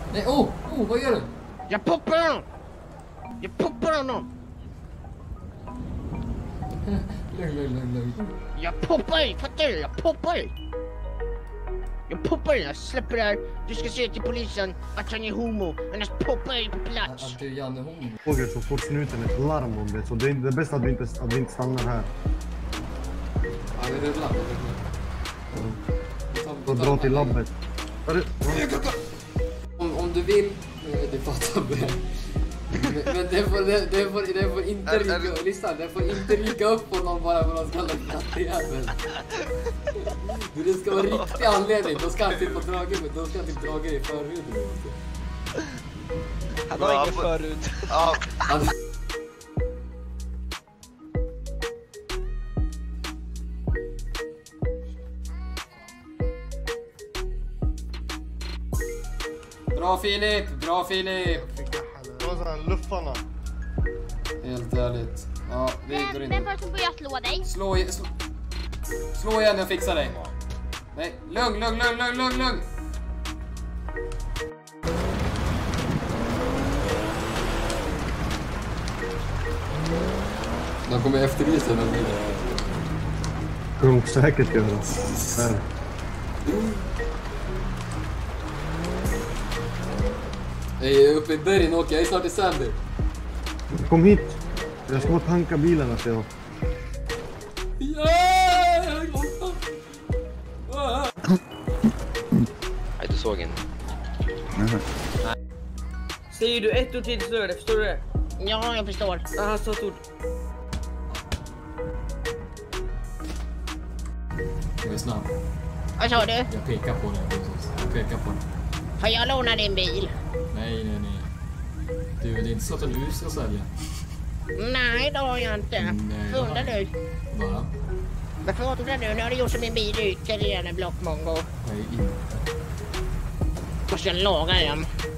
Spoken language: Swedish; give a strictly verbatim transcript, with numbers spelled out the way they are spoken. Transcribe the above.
Nej, oh, oh, vad gör du? Jag poppar honom! Jag poppar honom! Lugn, lugn, lugn, lugn. Jag poppar, fattar du? Jag poppar! Jag poppar, jag släpper det här. Du ska säga till polisen att han är homo, annars poppar jag på plats. Att du är Janne homo. Fågel så fort snuten ett larm om det, så det är det bästa att vi inte, att vi inte stannar här. Ja, vi rullar, vi rullar. Så dra till labbet. Om, om du vill, det fattar jag. Men, men det får, det, det får, det får inte rycka, lyssna, det får inte rycka upp på någon bara för att de ska kalla kattjävel. Det ska vara riktig anledning, då ska han typ på dragen, men då ska han typ draga i förhuden. Han har ingen förhud. Ja. Han... Bra Filip, bra Filip. Luffarna. Helt ärligt. Ja, vi går in. Vem var det som började slå dig? Slå, slå, slå igen, jag fixar dig. Nej, lugn, lugn, lugn, lugn, lugn, lugn. De kommer efterlysa den bilen. Kommer de säkert göra. Här. Jag är uppe i bergen och jag är snart i Sandy. Kom hit. Jag ska bara tanka bilarna, ser jag. Ja, jag gråter. Nej, du såg inte. Säger du ett ord till så är det, förstår du det? Ja, jag förstår. Ja, han sa ett ord. Jag är snabb. Vad sa du? Jag pekar på det. Jag pekar på det. Får jag låna din bil? Nej, nej, nej. Du, det är inte så att du ska sälja. Nej, det har jag inte. Nej, Undrar du? Va? Varför undrar du? Nu har du gjort som min bil ut till en blockmongo. Nej, inte. Måste jag laga den?